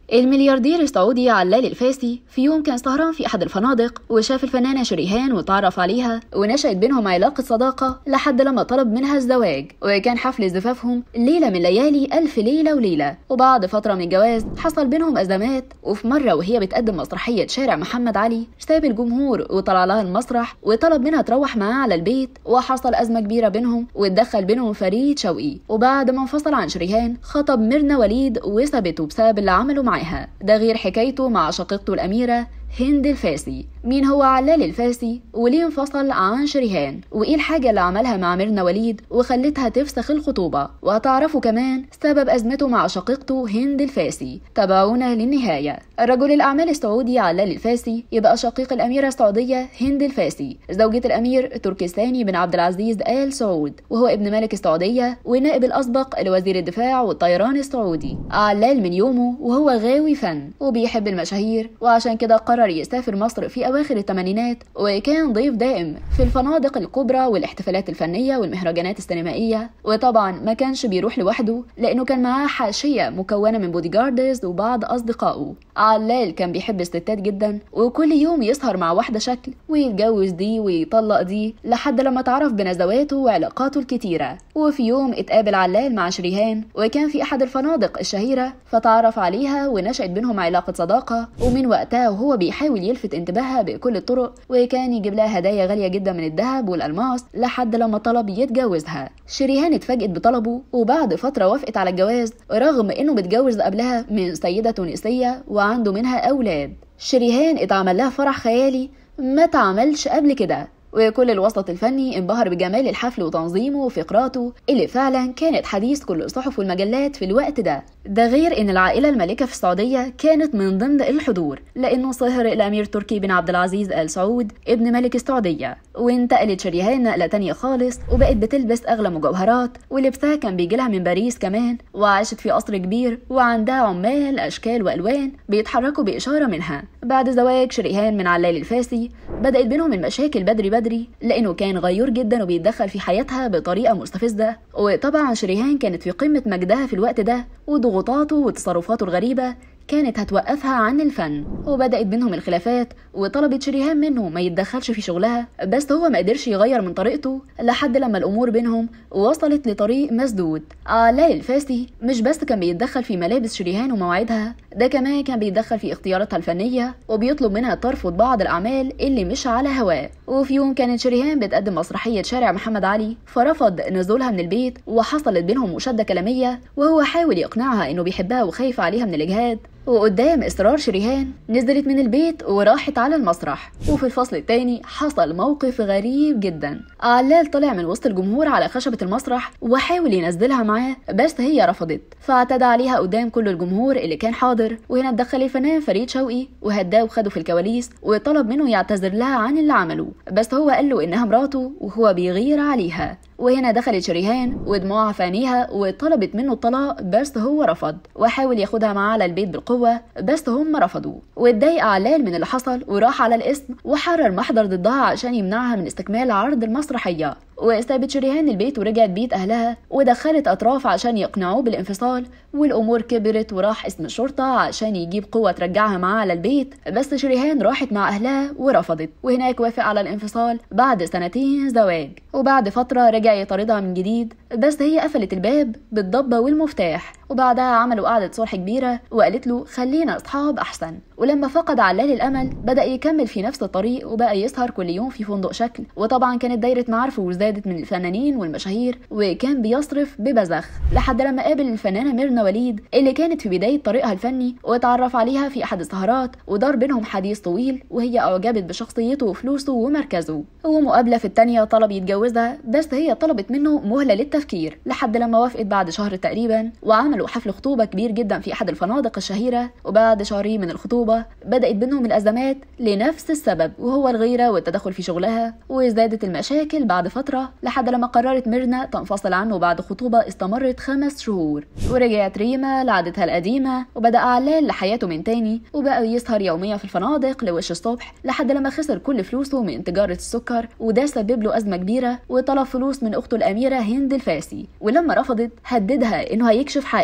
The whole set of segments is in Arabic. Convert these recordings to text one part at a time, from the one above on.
الملياردير السعودي علال الفاسي في يوم كان سهران في أحد الفنادق وشاف الفنانة شريهان وتعرف عليها ونشأت بينهم علاقة صداقة لحد لما طلب منها الزواج، وكان حفل زفافهم ليلة من ليالي ألف ليلة وليلة. وبعد فترة من الجواز حصل بينهم أزمات، وفي مرة وهي بتقدم مسرحية شارع محمد علي ساب الجمهور وطلع لها المسرح وطلب منها تروح معاه على البيت، وحصل أزمة كبيرة بينهم واتدخل بينهم فريد شوقي. وبعد ما انفصل عن شريهان خطب ميرنا وليد وسابته بسبب اللي عمله معاها، ده غير حكايته مع شقيقته الأميرة هند الفاسي. مين هو علال الفاسي وليه انفصل عن شريهان، وايه الحاجة اللي عملها مع ميرنا وليد وخلتها تفسخ الخطوبة، وهتعرفوا كمان سبب أزمته مع شقيقته هند الفاسي. تابعونا للنهاية. رجل الأعمال السعودي علال الفاسي يبقى شقيق الأميرة السعودية هند الفاسي زوجة الأمير تركي الثاني بن عبد العزيز آل سعود، وهو ابن ملك السعودية والنائب الأسبق لوزير الدفاع والطيران السعودي. علال من يومه وهو غاوي فن وبيحب المشاهير، وعشان كده قرر يسافر مصر في أواخر الثمانينات، وكان ضيف دائم في الفنادق الكبرى والاحتفالات الفنية والمهرجانات السينمائية. وطبعا ما كانش بيروح لوحده لأنه كان معاه حاشية مكونة من بودي جاردز وبعض أصدقائه. علال كان بيحب الستات جدا، وكل يوم يسهر مع واحدة شكل ويتجوز دي ويطلق دي لحد لما تعرف بنزواته وعلاقاته الكتيرة. وفي يوم اتقابل علال مع شريهان وكان في أحد الفنادق الشهيرة، فتعرف عليها ونشأت بينهم علاقة صداقة. ومن وقتها وهو بيحاول يلفت انتباهها بكل الطرق، وكان يجيب لها هدايا غالية جدا من الذهب والألماس لحد لما طلب يتجوزها. شريهان اتفاجئت بطلبه، وبعد فترة وافقت على الجواز رغم انه متجوز قبلها من سيدة تونسية وعنده منها أولاد. شريهان اتعمل لها فرح خيالي ما اتعملش قبل كده، وكل الوسط الفني انبهر بجمال الحفل وتنظيمه وفقراته اللي فعلا كانت حديث كل الصحف والمجلات في الوقت ده. ده غير ان العائلة المالكة في السعودية كانت من ضمن الحضور، لانه صهر الامير تركي بن عبد العزيز آل سعود ابن ملك السعودية. وانتقلت شريهان نقلة تانية خالص وبقت بتلبس اغلى مجوهرات، ولبسها كان بيجيلها من باريس كمان، وعاشت في قصر كبير وعندها عمال اشكال والوان بيتحركوا باشارة منها. بعد زواج شريهان من علال الفاسي بدأت بينهم المشاكل بدري لانه كان غيور جدا وبيتدخل في حياتها بطريقه مستفزه. وطبعا شريهان كانت في قمه مجدها في الوقت ده، وضغوطاته وتصرفاته الغريبه كانت هتوقفها عن الفن. وبدأت بينهم الخلافات، وطلبت شريهان منه ما يتدخلش في شغلها، بس هو ما قدرش يغير من طريقته لحد لما الأمور بينهم وصلت لطريق مسدود. علال الفاسي مش بس كان بيتدخل في ملابس شريهان ومواعيدها، ده كمان كان بيتدخل في اختياراتها الفنية وبيطلب منها ترفض بعض الأعمال اللي مش على هواه. وفي يوم كانت شريهان بتقدم مسرحية شارع محمد علي، فرفض نزولها من البيت وحصلت بينهم مشادة كلامية، وهو حاول يقنعها إنه بيحبها وخايف عليها من الإجهاد. وقدام إصرار شريهان نزلت من البيت وراحت على المسرح. وفي الفصل الثاني حصل موقف غريب جدا. علال طلع من وسط الجمهور على خشبة المسرح وحاول ينزلها معاه، بس هي رفضت، فاعتدى عليها قدام كل الجمهور اللي كان حاضر. وهنا اتدخل الفنان فريد شوقي وهداه وخده في الكواليس وطلب منه يعتذر لها عن اللي عمله، بس هو قال له إنها مراته وهو بيغير عليها. وهنا دخلت شريهان ودموعها في عينيها وطلبت منه الطلاق، بس هو رفض، وحاول ياخدها معاه على البيت بالقوة بس هم رفضوا. واتضايق علال من اللي حصل وراح على القسم وحرر محضر ضدها عشان يمنعها من استكمال عرض المسرحية. وسابت شريهان البيت ورجعت بيت أهلها، ودخلت أطراف عشان يقنعوه بالانفصال. والأمور كبرت وراح اسم الشرطة عشان يجيب قوة ترجعها معاه على البيت، بس شريهان راحت مع أهلها ورفضت، وهناك وافق على الانفصال بعد 2 زواج. وبعد فترة رجع يطاردها من جديد، بس هي قفلت الباب بالضبة والمفتاح. وبعدها عملوا قعدة صلح كبيرة وقالت له خلينا أصحاب أحسن. ولما فقد علال الأمل بدأ يكمل في نفس الطريق وبقى يسهر كل يوم في فندق شكل، وطبعا كانت دايرة معارفه وزادت من الفنانين والمشاهير، وكان بيصرف ببذخ لحد لما قابل الفنانة ميرنا وليد اللي كانت في بداية طريقها الفني، واتعرف عليها في أحد السهرات ودار بينهم حديث طويل، وهي أعجبت بشخصيته وفلوسه ومركزه. ومقابلة في التانية طلب يتجوزها، بس هي طلبت منه مهلة للتفكير لحد لما وافقت بعد شهر تقريبا. وعملوا حفل خطوبة كبير جدا في أحد الفنادق الشهيرة. وبعد شهرين من الخطوبة بدأت بينهم الأزمات لنفس السبب، وهو الغيرة والتدخل في شغلها. وازدادت المشاكل بعد فترة لحد لما قررت ميرنا تنفصل عنه بعد خطوبة استمرت 5 شهور. ورجعت ريما لعادتها القديمة، وبدأ علال لحياته من تاني، وبقى يسهر يوميا في الفنادق لوش الصبح لحد لما خسر كل فلوسه من تجارة السكر، وده سبب له أزمة كبيرة. وطلب فلوس من أخته الأميرة هند الفاسي، ولما رفضت هددها إنه هيكشف حقيقة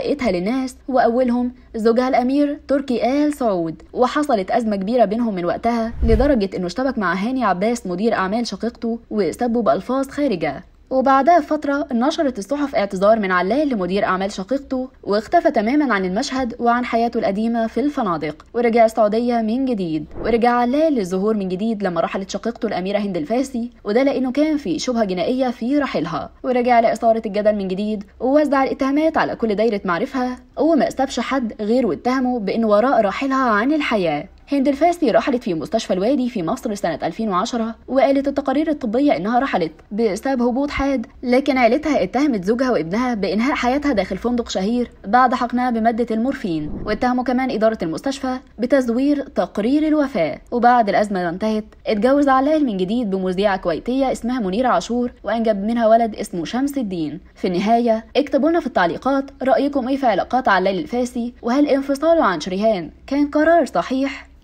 حقيقتها للناس، وأولهم زوجها الأمير تركي آل سعود. وحصلت أزمة كبيرة بينهم من وقتها، لدرجة إنه اشتبك مع هاني عباس مدير أعمال شقيقته وسبه بألفاظ خارجة. وبعدها بفترة نشرت الصحف اعتذار من علال لمدير أعمال شقيقته، واختفى تماما عن المشهد وعن حياته القديمة في الفنادق، ورجع السعودية من جديد. ورجع علال للظهور من جديد لما رحلت شقيقته الأميرة هند الفاسي، وده لأنه كان في شبهة جنائية في رحيلها. ورجع لإثارة الجدل من جديد، ووزع الاتهامات على كل دايرة معرفها، وما استبش حد غير واتهمه بأنه وراء راحلها عن الحياة. هند الفاسي رحلت في مستشفى الوادي في مصر سنة 2010، وقالت التقارير الطبية إنها رحلت بسبب هبوط حاد، لكن عيلتها اتهمت زوجها وابنها بإنهاء حياتها داخل فندق شهير بعد حقنها بمادة المورفين. واتهموا كمان إدارة المستشفى بتزوير تقرير الوفاة. وبعد الأزمة ما انتهت، اتجوز علال من جديد بمذيعة كويتية اسمها منيرة عاشور، وأنجب منها ولد اسمه شمس الدين. في النهاية اكتبوا لنا في التعليقات رأيكم إيه في علاقات علال الفاسي، وهل انفصاله عن شريهان كان قرار صحيح؟